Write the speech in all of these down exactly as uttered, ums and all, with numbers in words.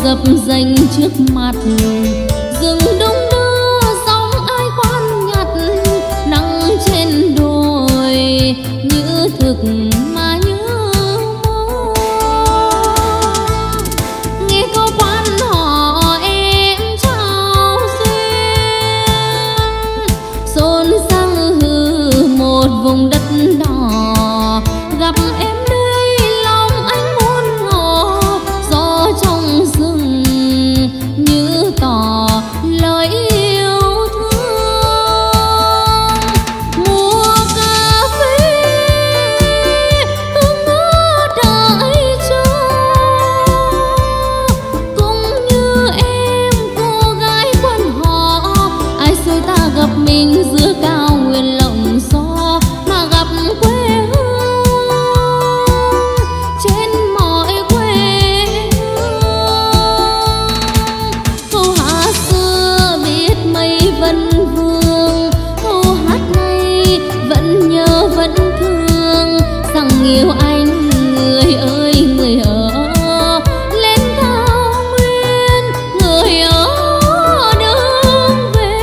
dập dềnh trước mặt, rừng đông đưa sóng ai khoan nhặt, nắng trên đồi như thực mà như mơ. Nghe câu quan họ em trao duyên, xôn sang hư một vùng đất đỏ, gặp em đây lòng anh muốn ngỏ, gió trong rừng như tỏ lời yêu thương. Mùa cà phê hương ngỡ đợi chờ, cũng như em cô gái quan họ, ai xui ta gặp mình giữa cao nguyên lộng gió mà gặp quê hương trên mọi quê hương. Câu hát xưa biết mây vân vương, câu hát này vẫn nhớ vẫn thương, rằng yêu anh người ơi người ở lên cao nguyên, người ở đường về.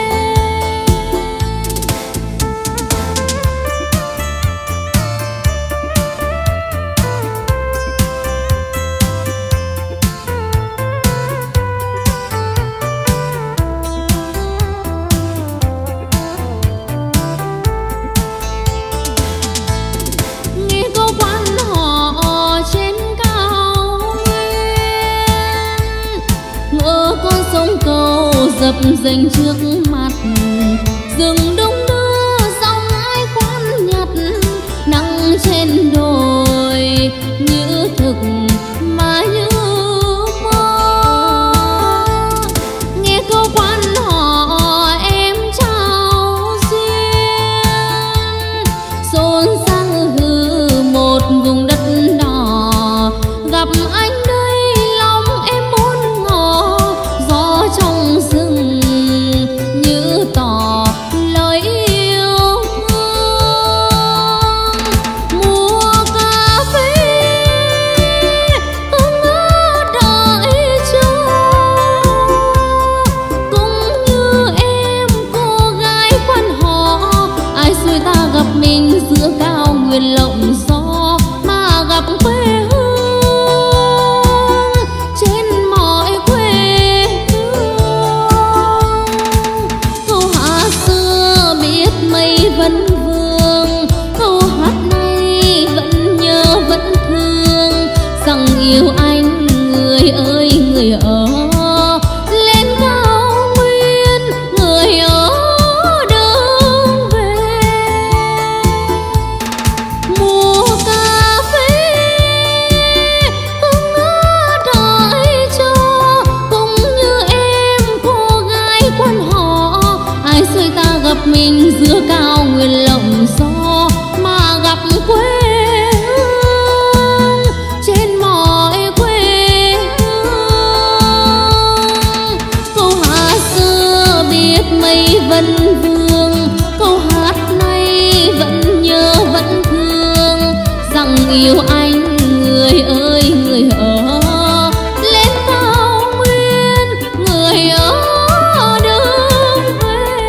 Nghe câu quan họ trên cao nguyên, ngỡ con sông cầu dập dềnh trước mặt, rừng đông đưa sóng ai khoan nhặt, nắng trên đồi như thực mà như mơ. Nghe câu quan họ em trao duyên, xôn sang hư một vùng đất đỏ, gặp anh đây lòng em muốn ngỏ, gió trong rừng như tỏ lời yêu thương. Mùa cà phê hương ngỡ đợi chờ, cũng như em cô gái quan họ, ai xui ta gặp mình giữa cao nguyên lộng gió mà gặp quê hương trên mọi quê hương. Câu hát xưa biết mây vân vương, câu hát này vẫn nhớ vẫn thương, rằng yêu anh người ơi người ở lên cao nguyên, người ở đường về. Mùa cà phê hương ngỡ đợi chờ, cũng như em cô gái quan họ, ai xui ta gặp mình giữa cao nguyên lộng gió mà gặp quê hương trên mọi quê hương. Câu hát xưa biết mây vân vương, câu hát này vẫn nhớ vẫn thương, rằng yêu anh người ơi người ở lên cao nguyên, người ở đường về.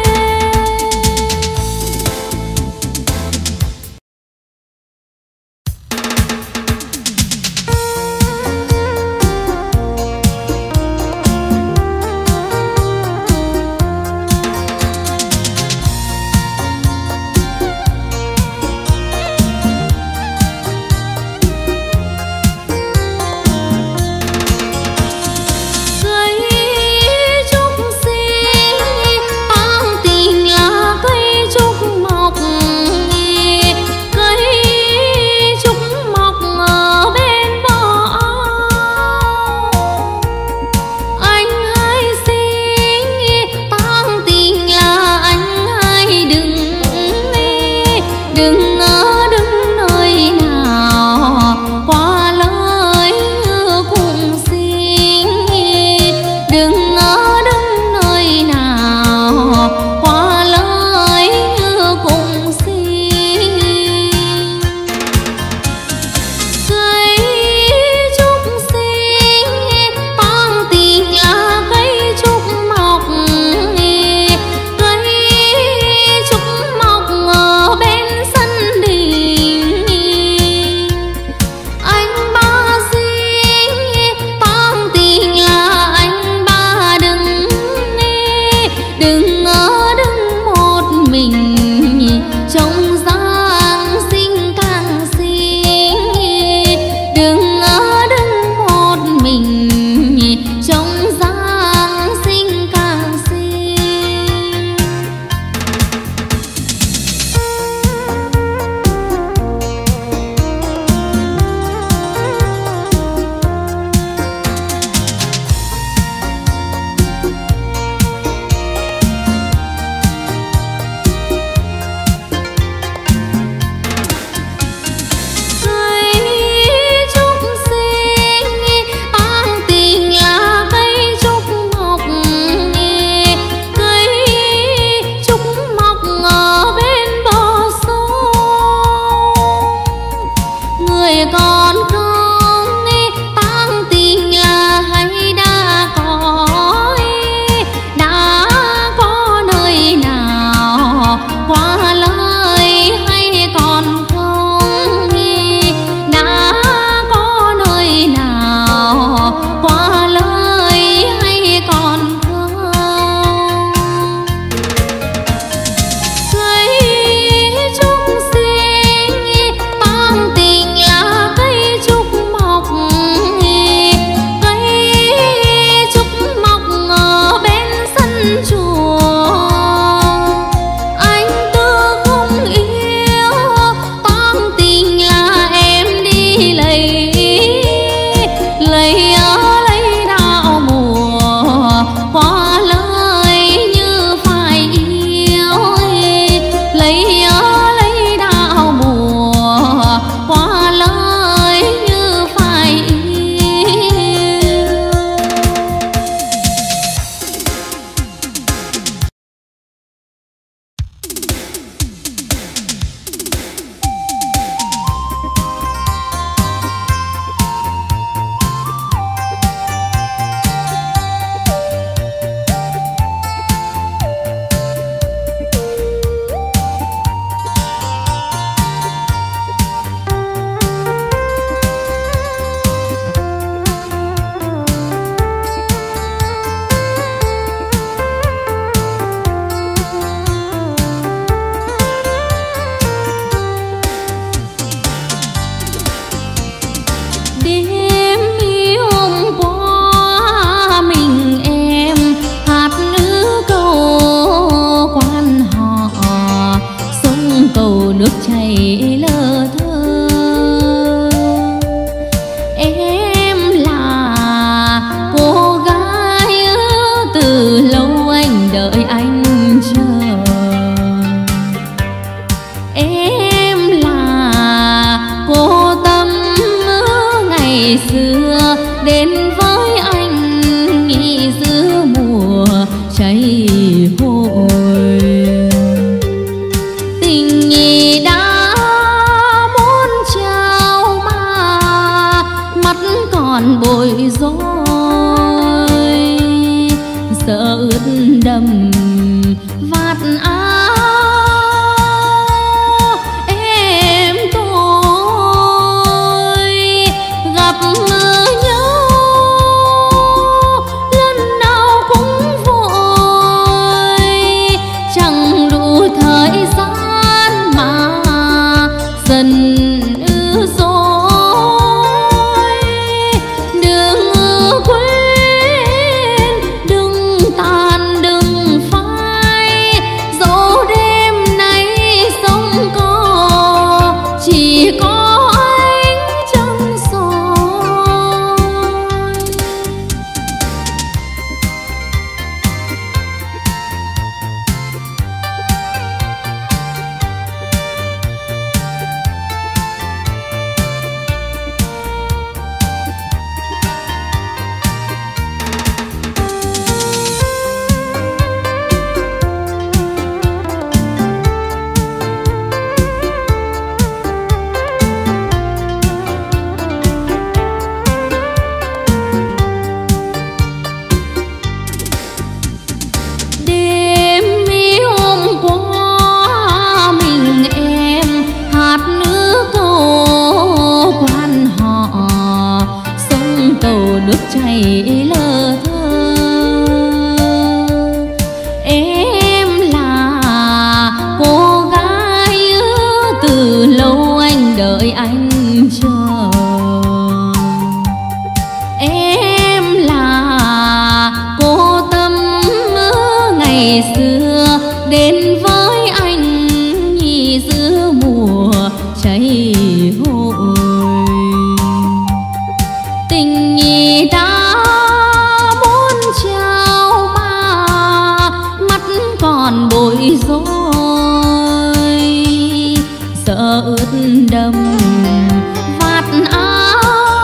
còn bối rối, sợ ướt đẫm vạt áo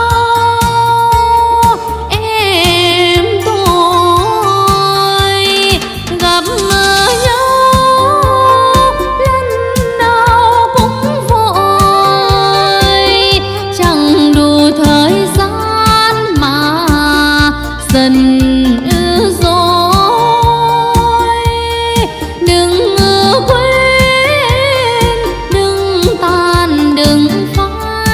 em tôi. Gặp nhau lần nào cũng vội, chẳng đủ thời gian mà dần quên, đừng tan đừng phai.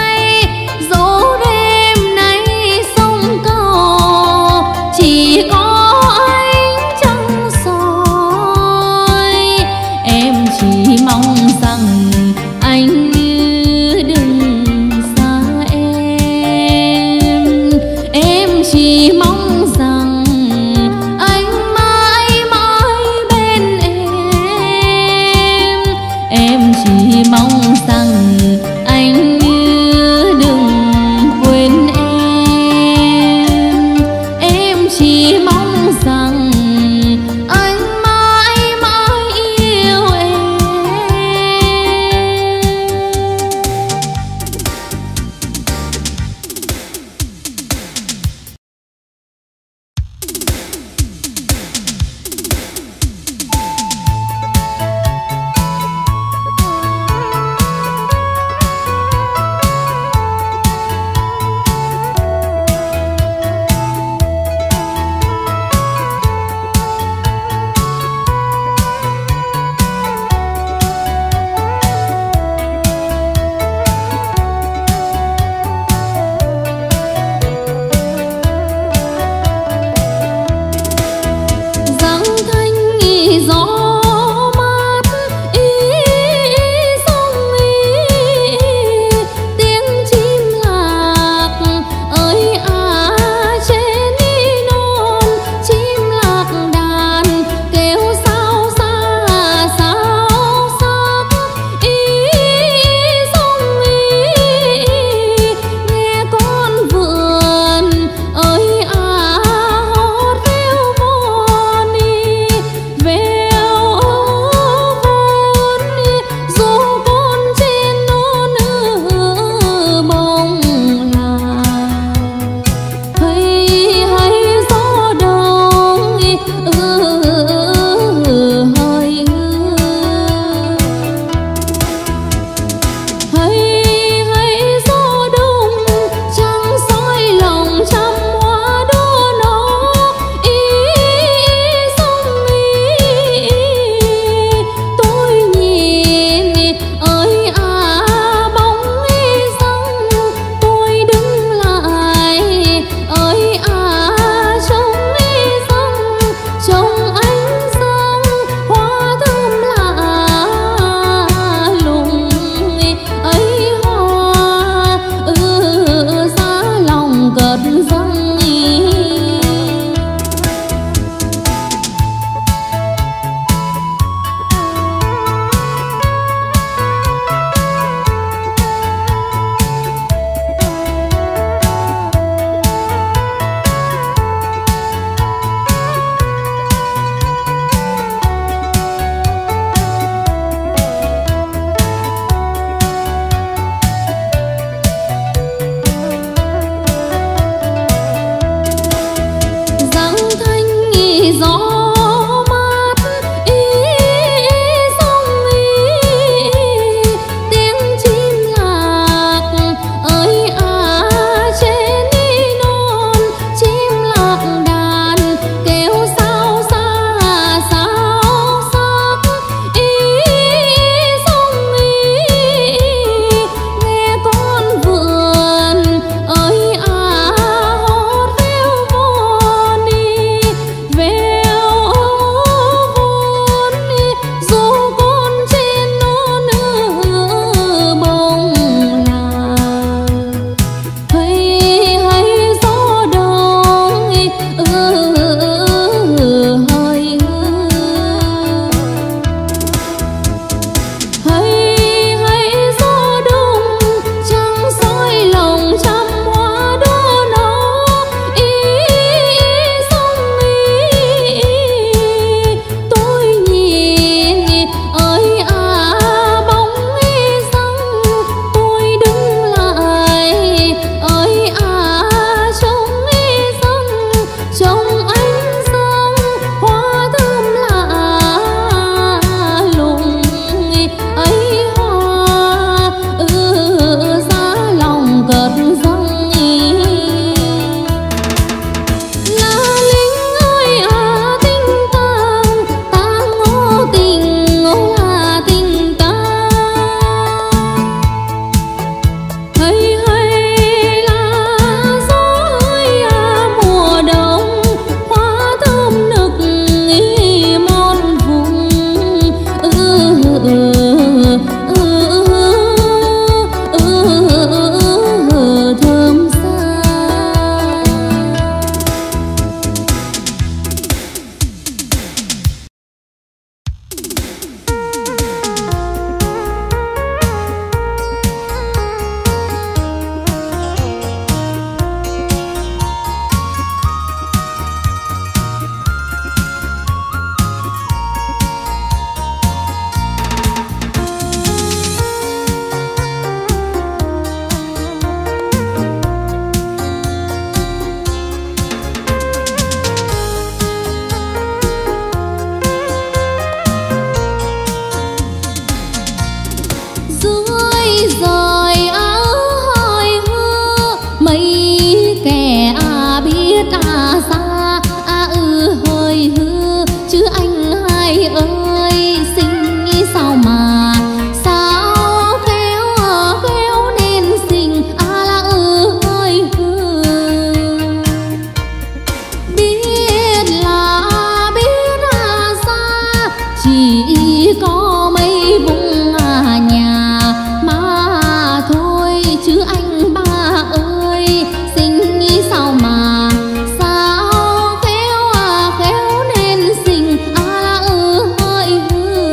có mấy vùng nhà mà thôi, chứ anh ba ơi xinh sao mà sao khéo khéo nên xinh à ừ hơi hư.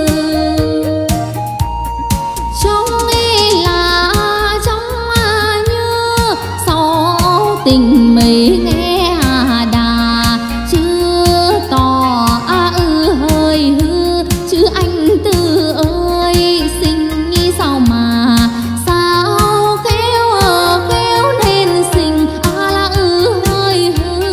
Trông y là trông như sau tình mấy nghe đà, chưa tỏ à ừ hơi hư, chứ anh Tư ơi xinh như sao mà sao khéo khéo nên xinh à là ừ hơi hư.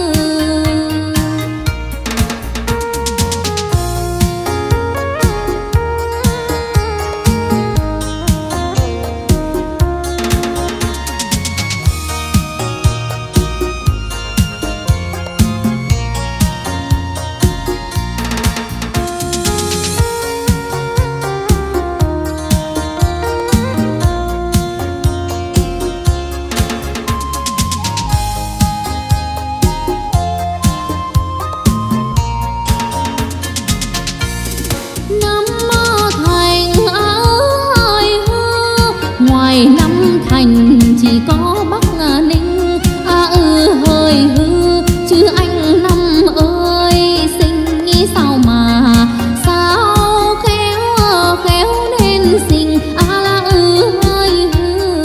Năm thành ơi hư, ngoài năm thành chỉ có Bắc Ninh à ừ hơi hư, chứ anh Năm ơi xinh như sao mà sao khéo khéo nên xinh à là ừ hơi hư.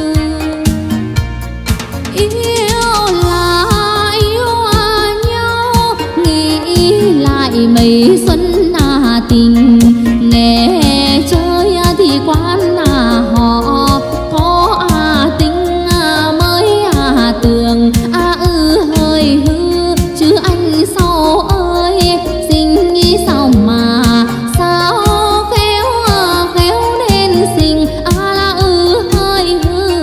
Yêu là yêu nhau, nghĩ lại mấy xuân à tình, nghe chơi thì quán à họ có à tính à mới à tường à ừ hơi hư, chứ anh sau ơi xinh như sao mà sao khéo khéo nên xinh à là ừ hơi hư.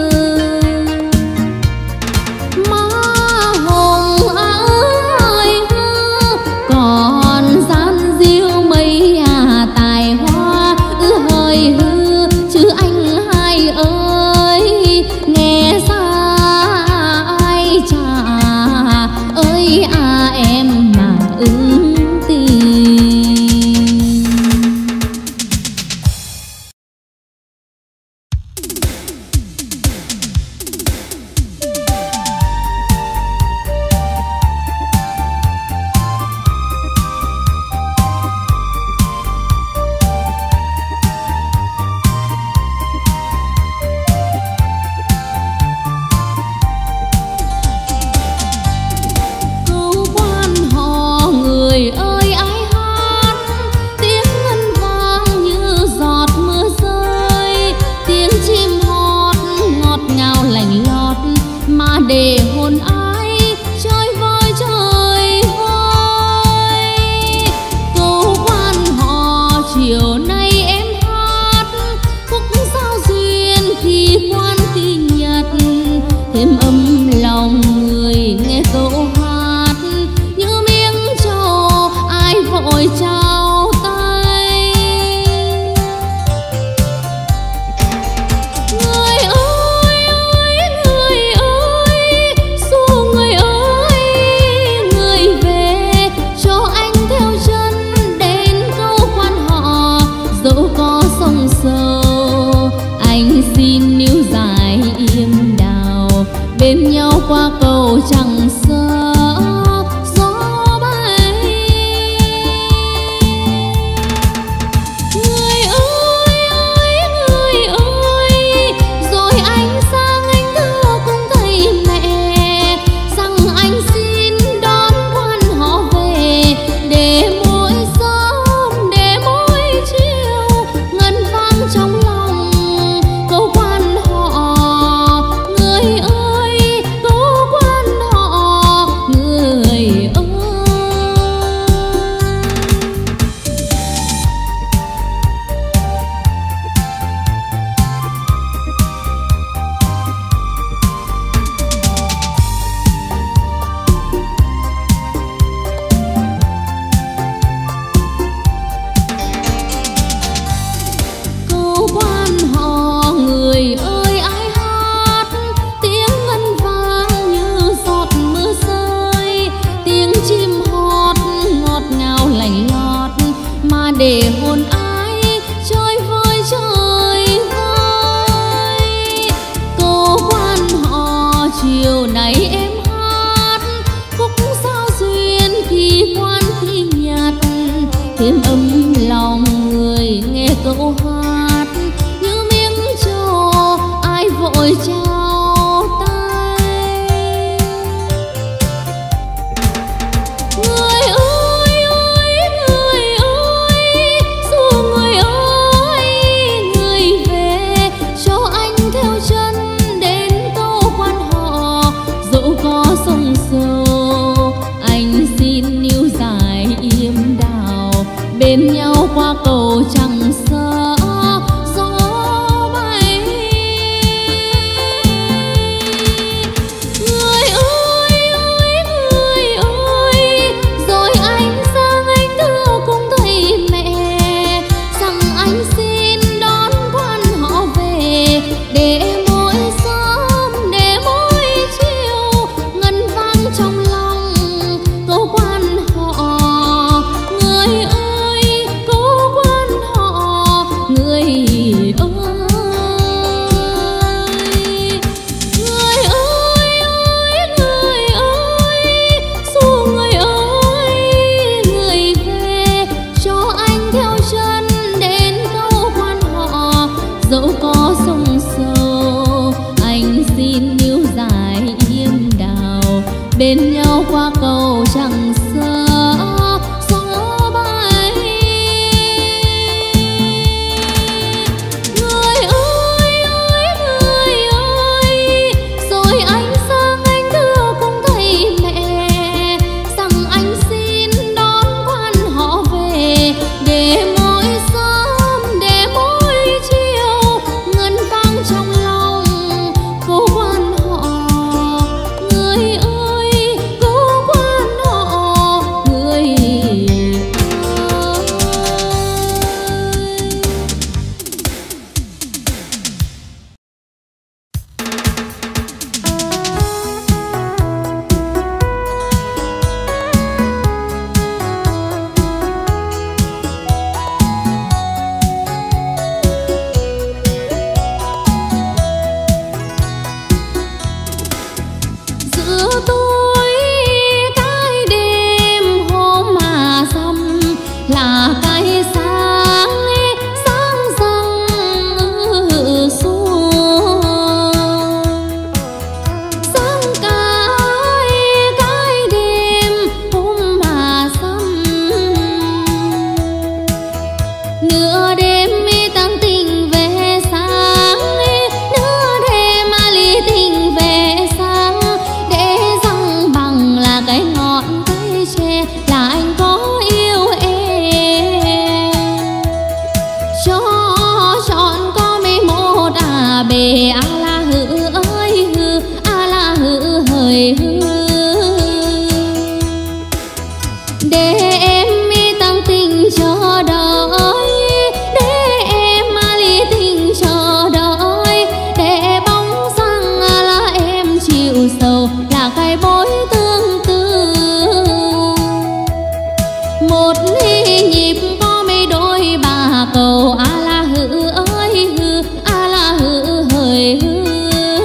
Má hồng à ơi hư, còn gian diêu mấy à tài hoa ư hơi hư, chứ anh hai ơi nghe xa ai chả ơi à em mà ứng tình. Câu quan họ người ơi ai hát, tiếng ngân vang như giọt mưa rơi, tiếng chim hót ngọt ngào lành lót mà để hồn ai chơi vơi chơi vơi. Câu quan họ chiều nay em hát khúc sao duyên khi quan tình nhật, thêm âm lòng người nghe câu hát như miếng trầu ai vội trao tay. Người ơi ơi người ơi, xua người ơi người về, cho anh theo chân đến câu quan họ, dẫu có sông sâu anh xin níu dài im đào, bên nhau qua cầu chẳng sợ gió bay. Người ơi ơi người ơi, rồi anh sang anh thưa cùng thầy mẹ rằng anh xin đón quan họ về, để mỗi sớm để mỗi chiều ngân vang trong lòng câu quan họ. Người ơi câu quan họ dỗ hát như miếng trầu ai vội trao tay. Người ơi ơi người ơi, dù người ơi người về cho anh theo chân đến câu quan họ. Dẫu có sông sâu anh xin níu dài im đào, bên nhau qua cầu chẳng sợ gió bay. Người ơi ơi người ơi, rồi anh sang anh thưa cùng thầy mẹ rằng anh xin đón quan họ về, để mỗi sớm để mỗi chiều ngân vang trong lòng câu quan họ. Người ơi câu quan họ, người ơi. Người ơi ơi người ơi, dù người ơi người về cho anh theo chân đến câu quan họ. Dẫu có sông sâu anh xin níu dài im đào, bên nhau qua cầu chẳng sợ gió bay. Người ơi ơi người ơi, rồi anh sang anh thưa cùng thầy mẹ rằng anh xin đón quan họ về, để mỗi sớm để mỗi chiều ngân vang trong lòng câu quan họ. Người ơi câu quan họ, người ơi. Giữa tôi cái đêm hôm mà sầm là cái sáng sáng răng ừ, xuống sáng cái cái đêm hôm mà sầm nửa đêm tăng tình về sáng, nửa đêm ly tình về sáng, để răng bằng là cái ngọn cây tre là anh có yêu em. Cho chọn có mấy một à bề a la hư ơi hư a la hư hời hư, để em mi tăng tình chờ đợi, để em ly tình chờ đợi, để bóng răng là em chịu sầu là cái bối tương tư. Một ly nhịp có mấy đôi bà cầu a la hư ơi hư a la hư hời hư.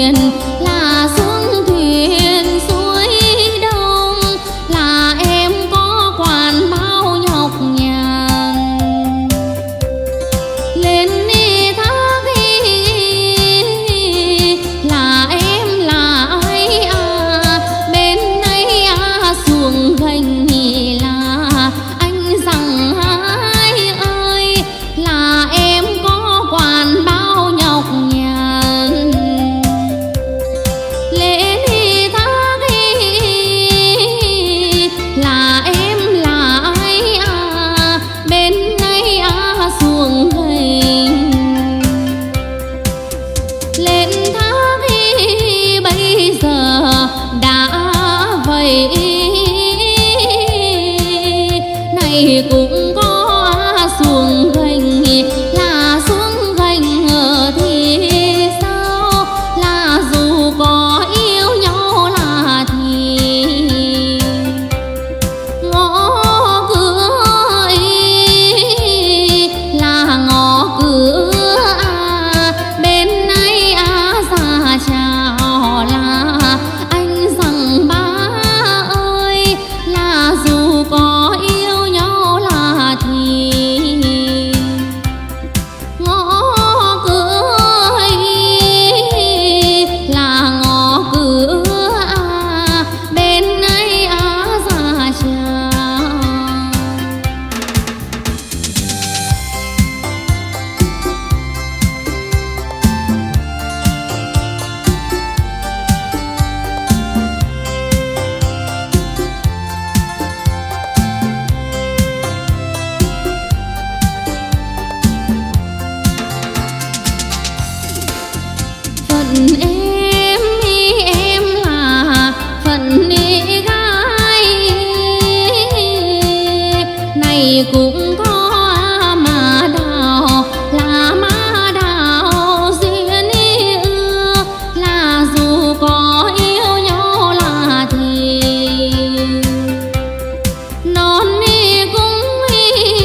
thuyền là xuống thuyền suối đông, là em có quản bao nhọc nhằn. Lên đi thác là em là ai à, bên đây à xuồng gành là anh rằng ai ơi, là em có quản bao nhọc nhằn. Lên đi thác là em là ai à, bên đây à xuồng gành. Lên thác bây giờ đã vậy, này cũng có xuồng gành, là xuồng gành thì sao, là dù có yêu nhau là thì ngõ cửa là ngõ cửa à, bên này à ra chào là anh rằng ba ơi, là dù có yêu nhau là thì ngõ cửa là ngõ cửa à, bên này à ra chào. Phận em ý em là phận ý gái, này cũng có mà đào là má đào duyên ý ưa, là dù có yêu nhau là thì non ý cũng ý,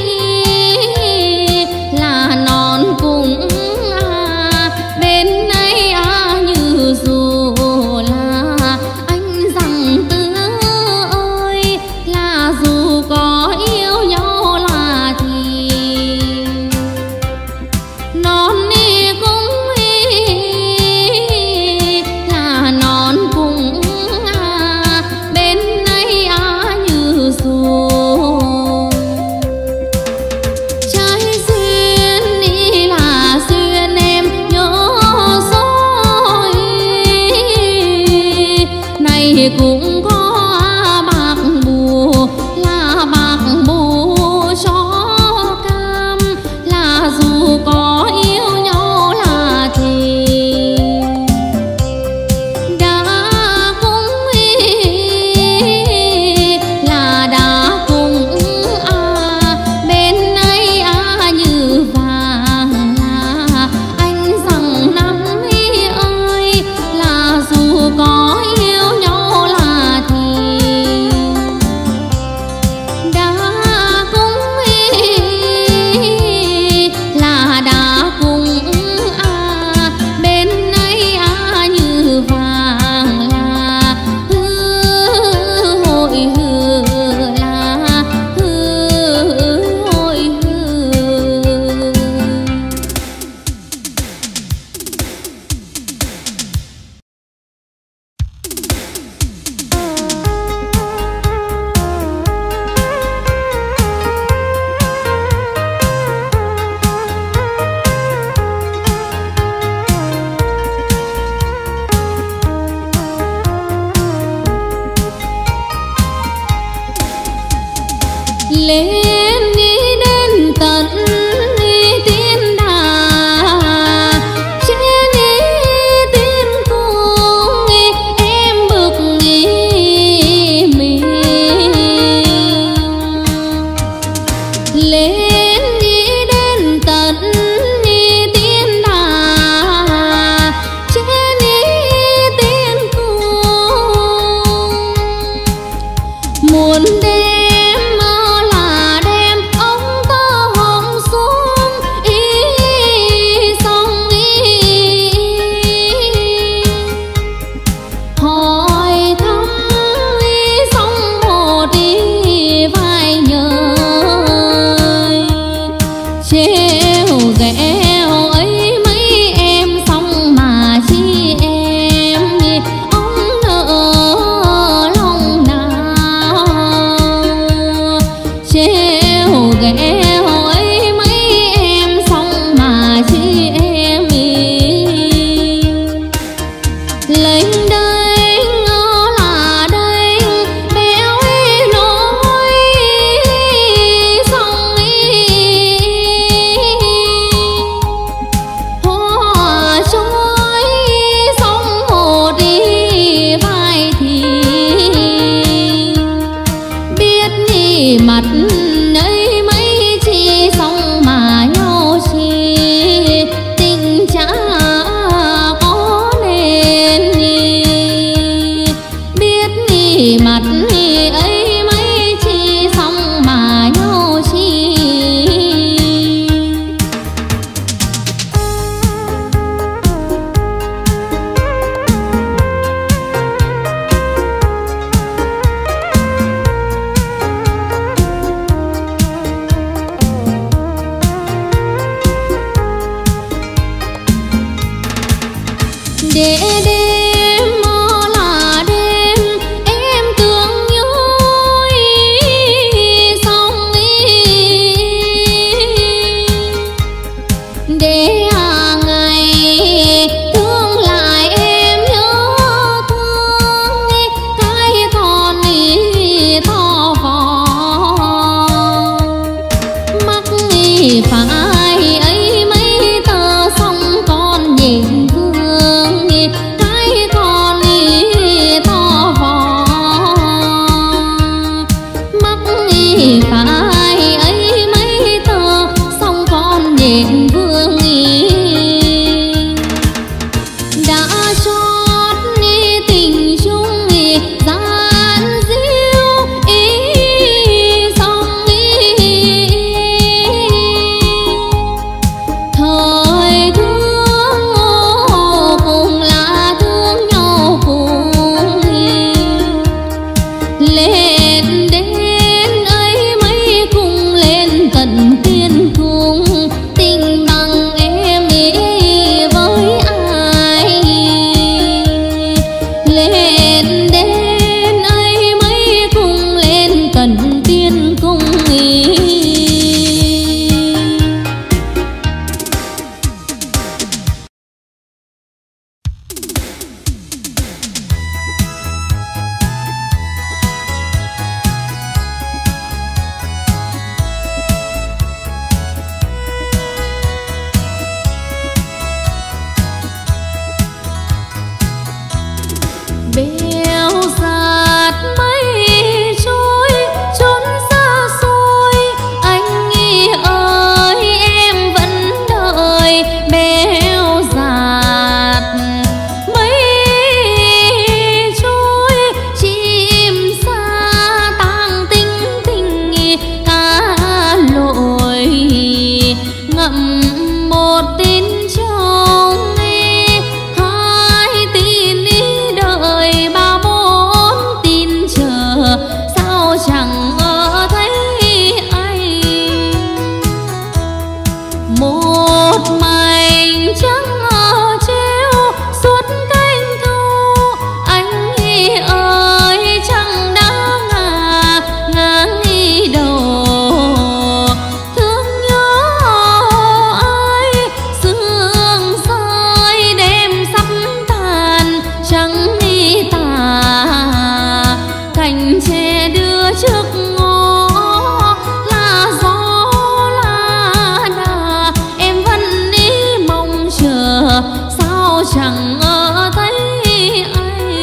là non cũng à, bên này à như để đêm mơ là đêm em tưởng nhớ xong để hàng ngày thương lại em nhớ thương cái con thò vò mắc phải ấy mấy tờ xong con nhìn vương cái con thò vò mắc phải ấy mấy tờ xong con nhìn vương đã chót đi tình chung gian diêu ý xong ý thời thương cùng là thương nhau cùng lên đến ấy mấy cùng lên tận tiên cung tình bằng em ý với ai lên đến ấy mấy cùng lên tận tiên cung ý. Bèo dạt mây trôi trốn xa xôi anh ơi em vẫn đợi bèo dạt mây trôi chim xa tang tinh tình cá lội ngậm một tin trong hai tin đợi ba bốn tin chờ sao chẳng ở thấy anh một mảnh trắng ở treo suốt canh thu anh ơi chẳng đã ngả ngang đầu thương nhớ ai sương rơi đêm sắp tàn chẳng đi tà cành tre đưa trước ngõ là gió là đà em vẫn đi mong chờ sao chẳng ở thấy anh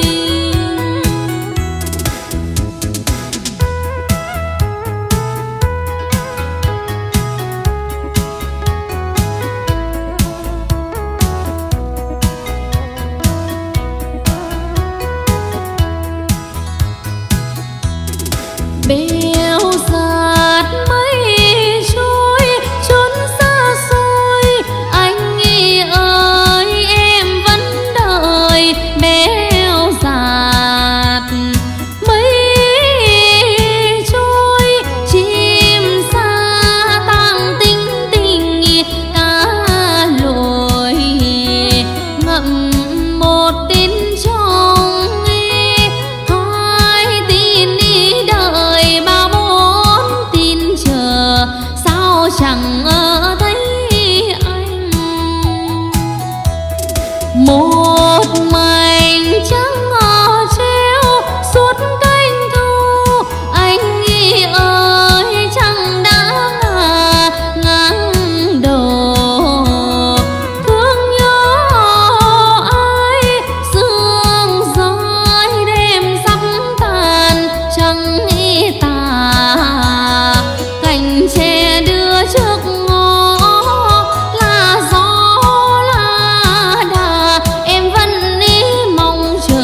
bèo dạt mây trôi trốn xa xôi anh ơi em vẫn đợi bèo dạt mây trôi chim xa tang tinh tình cá lội ngậm một tin trong hai tin đi đợi ba bốn tin chờ sao chẳng ở thấy anh một mảnh trắng ở treo suốt canh thu anh ơi chẳng đã ngả ngang đầu thương nhớ ai sương rơi đêm sắp tàn chẳng tà cành tre đưa trước ngõ là gió là đà em vẫn đi mong chờ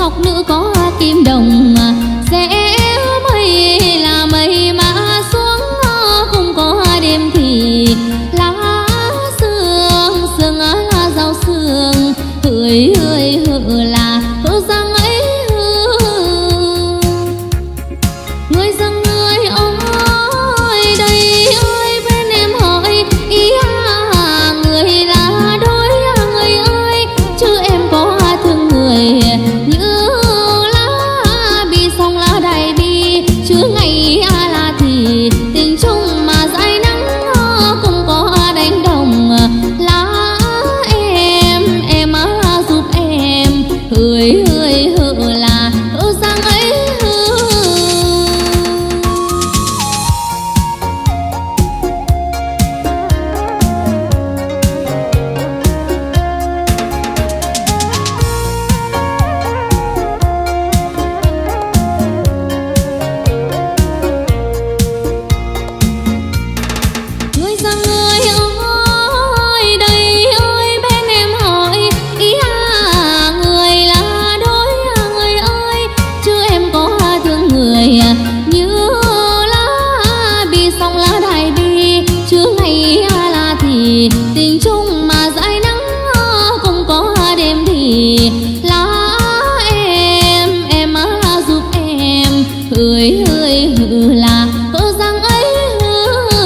ngọc nữ có kim đồng, sẽ mây là mây mà xuống không có đêm thì lá sương sương là rau sương hỡi hỡi hự là hư rằng ấy hư người rằng người ơi đây ơi bên em hỏi ý à người là đôi à người ơi chứ em có thương người như lá bi sông lá đầy bi chứ ngày à là thì tình chung mà dãi nắng không có đánh đồng lá em em á giúp em hỡi hỡi hự là hự sang ấy hư người rằng người ơi đây ơi bên em hỏi ý à người là đôi à người ơi chứ em có thương người như lá bi sông lá đài bi chứ ngày à là thì tình chung mà dãi nắng không có đêm thì lá em em á giúp em hỡi hỡi hự là hự rằng ấy hư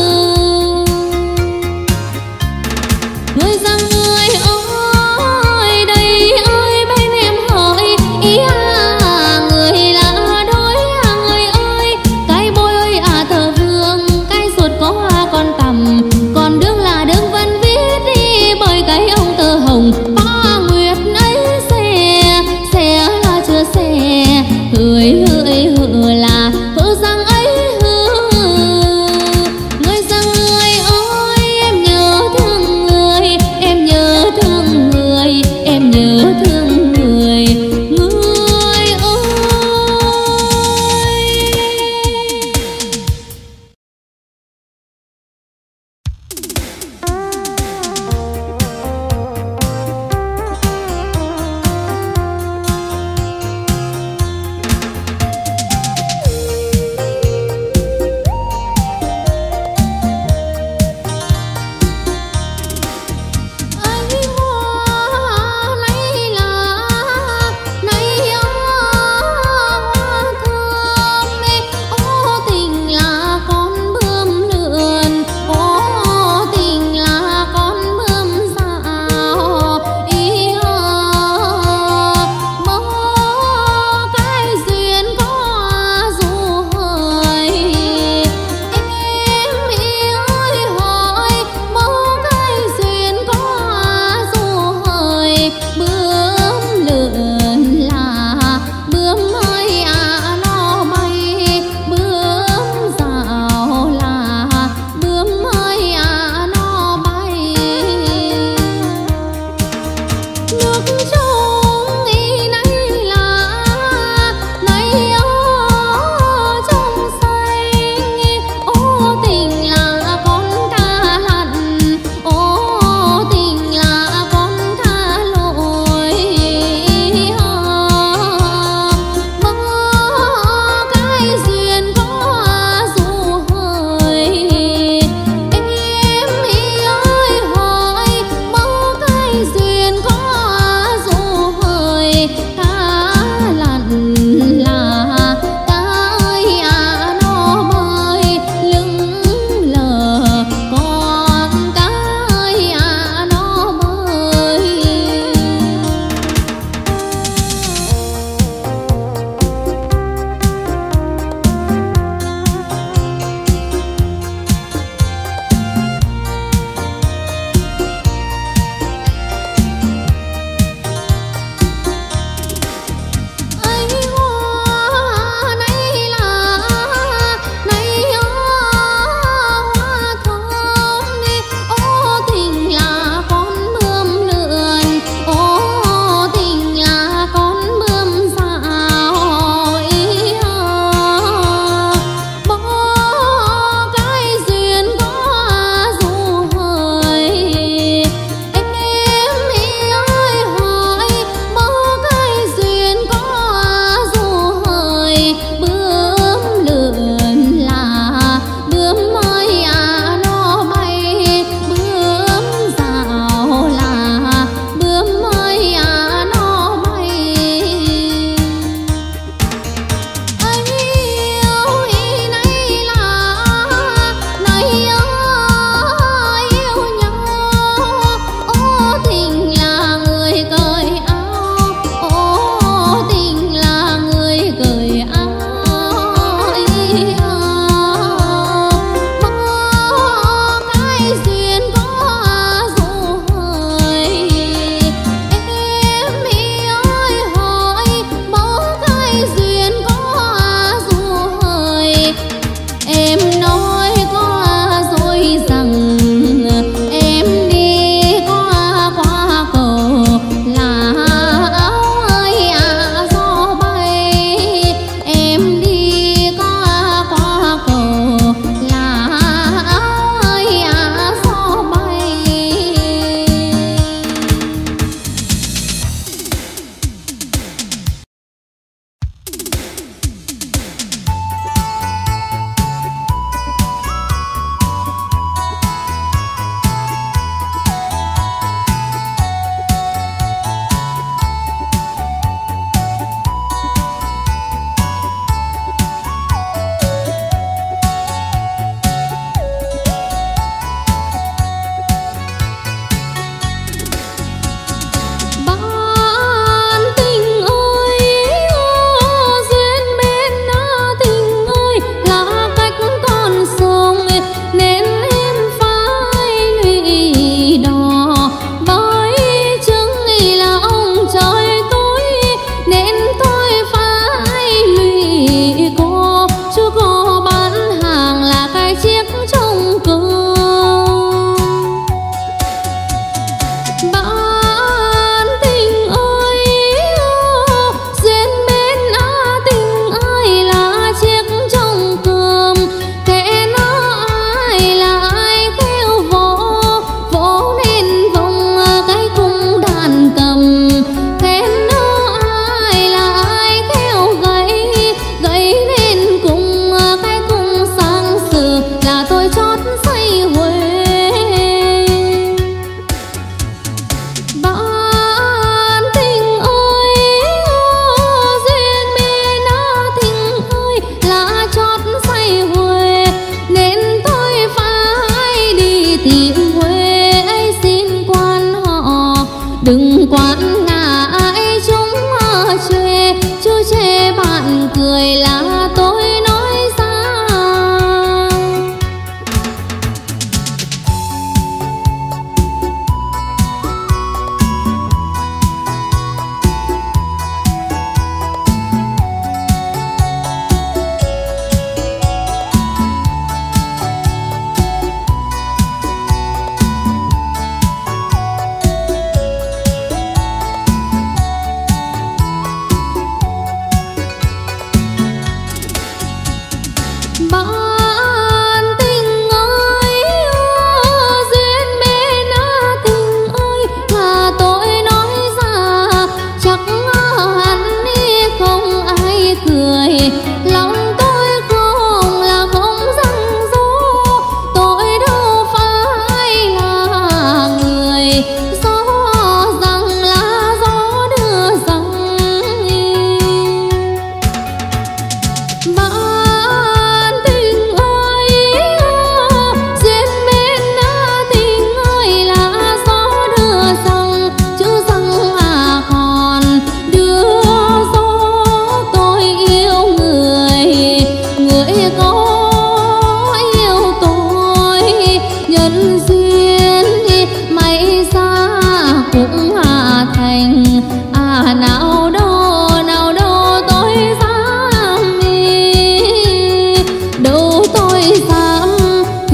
người rằng người ơi đây ơi bên em hỏi ý à người là đôi à người ơi cái bôi ơi à thờ vương cái ruột có con tầm còn đương là đương vẫn viết đi bởi cái ông tơ hồng ba nguyệt ấy xe xe là chưa xe hỡi hỡi hự là hự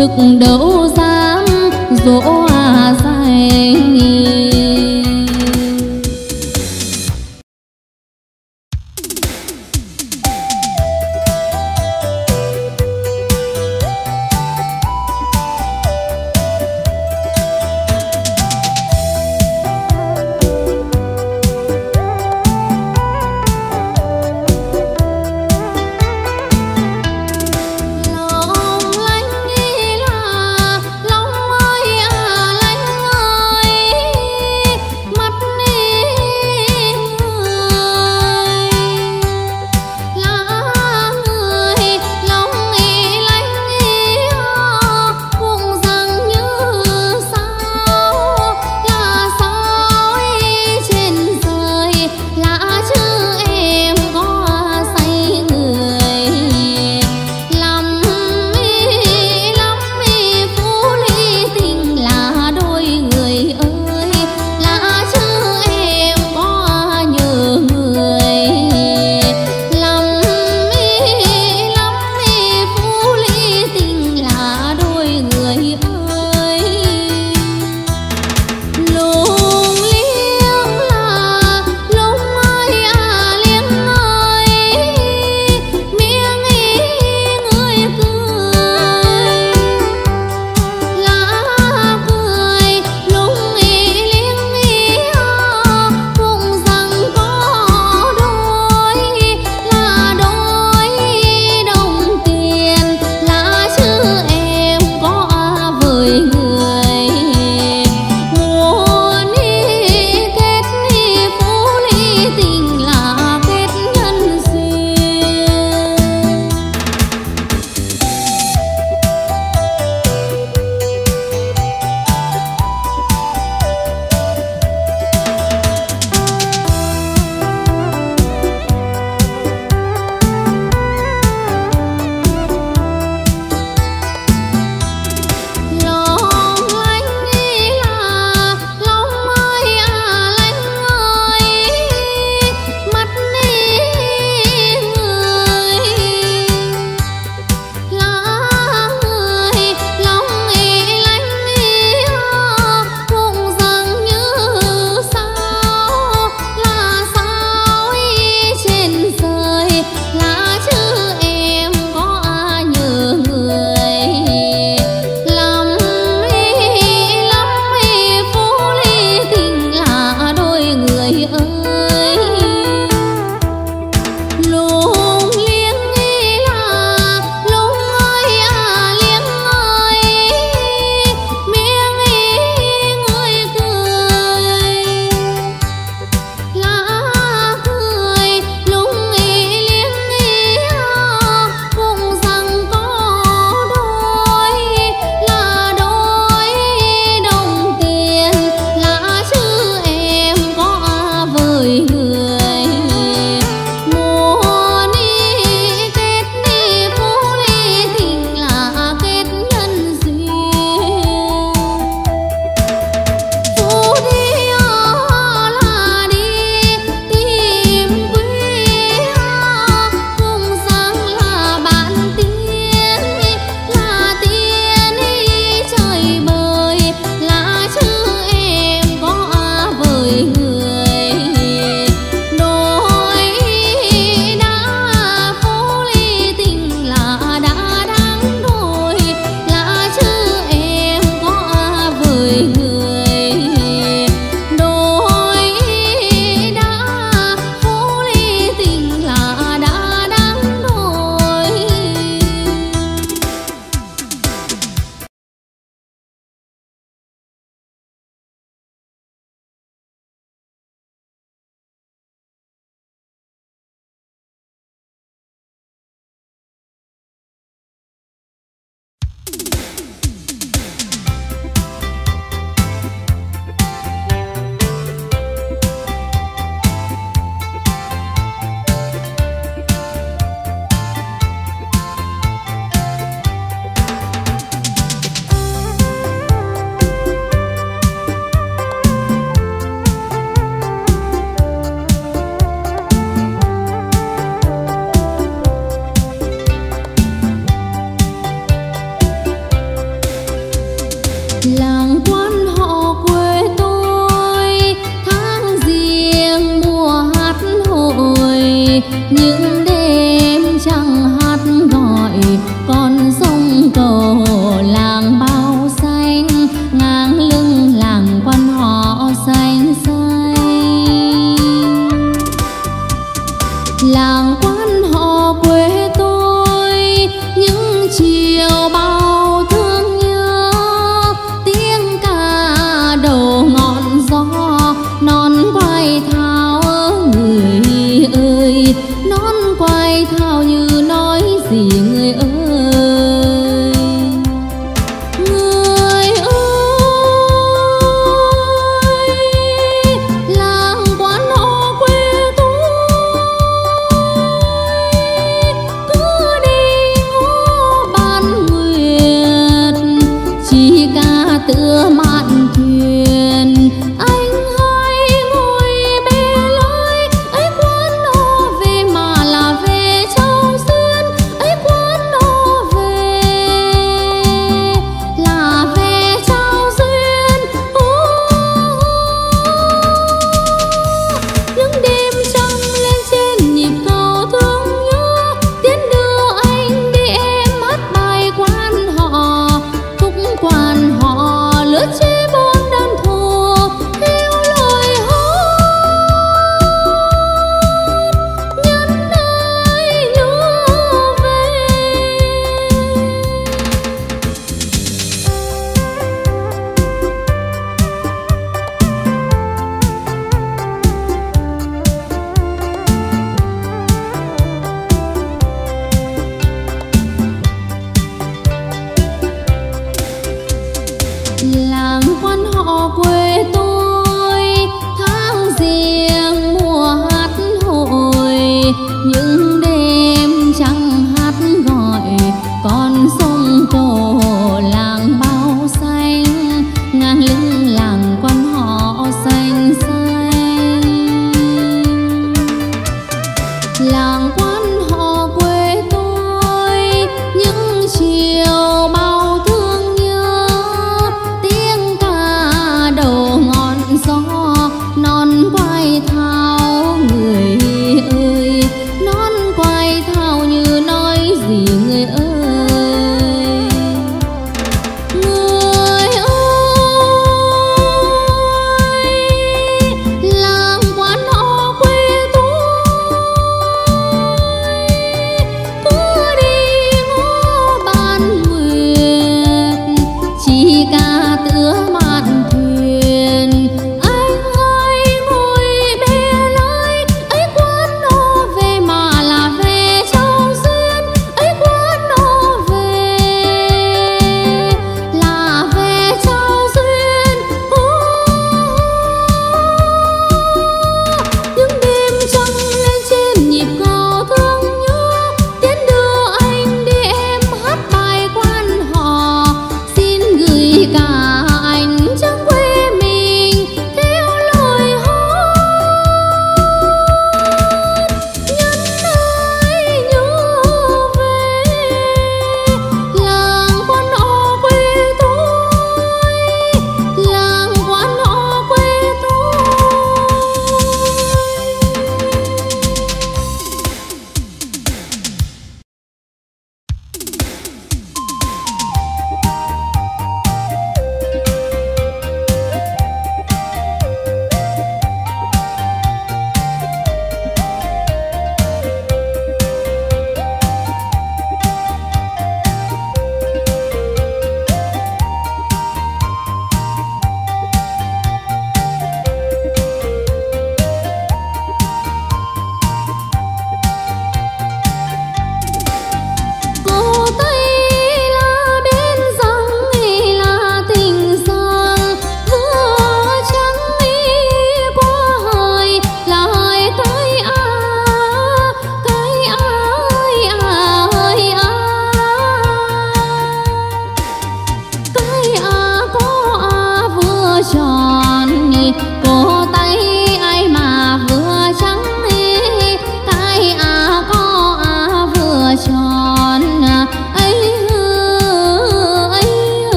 thực đâu dám dỗ dành. Lòng lánh nghĩ là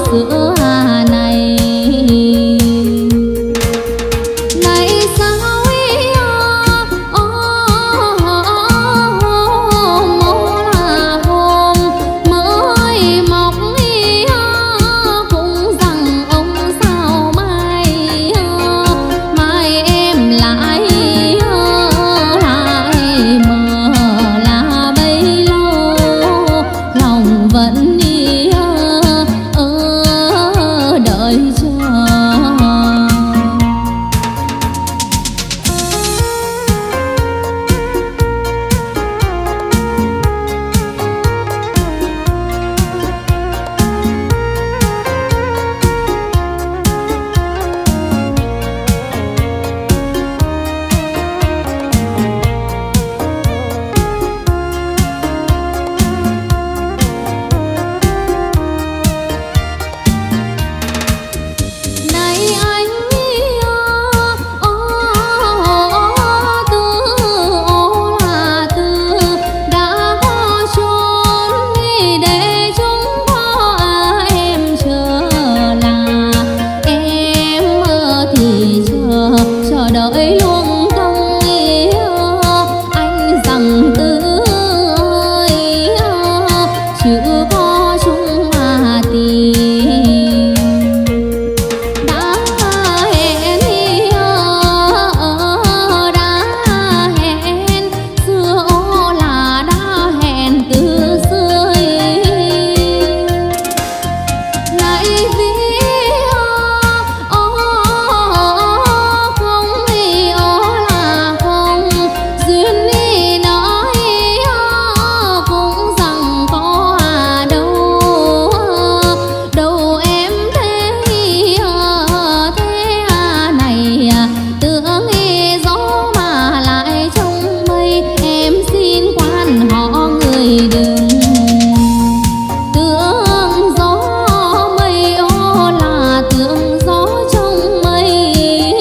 giữa này. Này sao ý ô mô là hôm mới mọc ý cũng rằng ông sao mai mai em lại lại mơ là bấy lâu lòng vẫn đi ở đợi chờ. Này anh ô tư ô là tư đã có chốn đi để chúng có em chờ là em thì chờ chờ đợi luôn không yêu anh rằng tư ơi chưa có chúng mà tìm. Đã hẹn đi đã hẹn xưa ô là đã hẹn từ xưa. Này vì ô không thì ô là không duyên đi nói cũng rằng có à đâu đâu em thế thế à này tưởng nghe gió mà lại trong mây em xin quan họ người đừng tưởng gió mây ô là tưởng gió trong mây.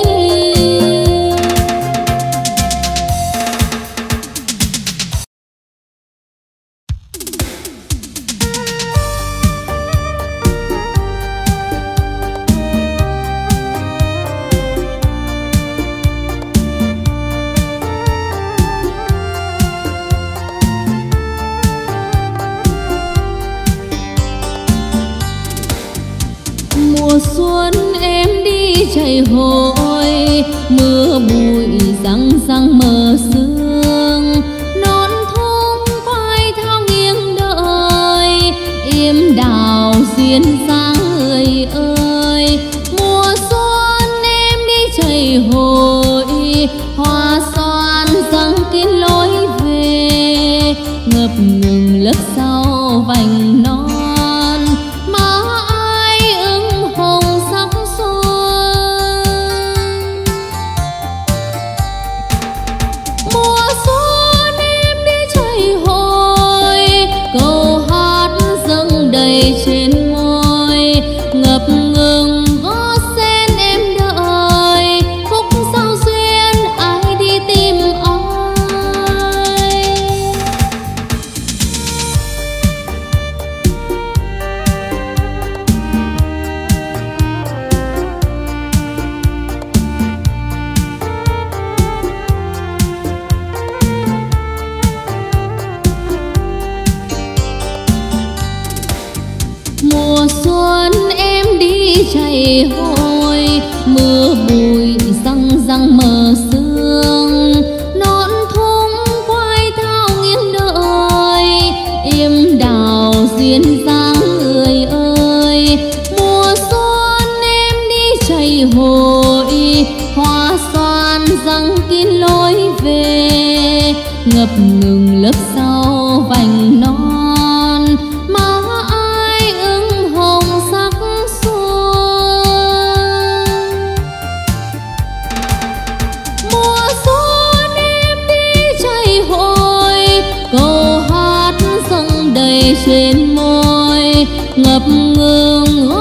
Mùa xuân em đi chạy hội mưa bụi răng răng mờ sương non thôn quay thao nghiêng đợi im đào duyên dáng người ơi. Mùa xuân em đi chạy hội hoa xoan răng kín lối về ngập ngừng lớp sau vành non má ai ưng hồng sắc xuân. Mùa xuân em đi chạy hội câu hát dâng đầy trên môi ngập ngừng gót sen em đợi khúc sao duyên ai đi tìm ai. Mùa xuân em đi chạy hội mưa bụi răng răng mờ sương non thung quay thao nghiêng đợi im đào duyên dáng người ơi. Mùa xuân em đi chạy hội hoa xoan răng kín lối về ngập ngừng lớp sau vành non má ai ưng hồng sắc xuân. Mùa xuân em đi chạy hội câu hát dâng đầy trên môi ngập ngừng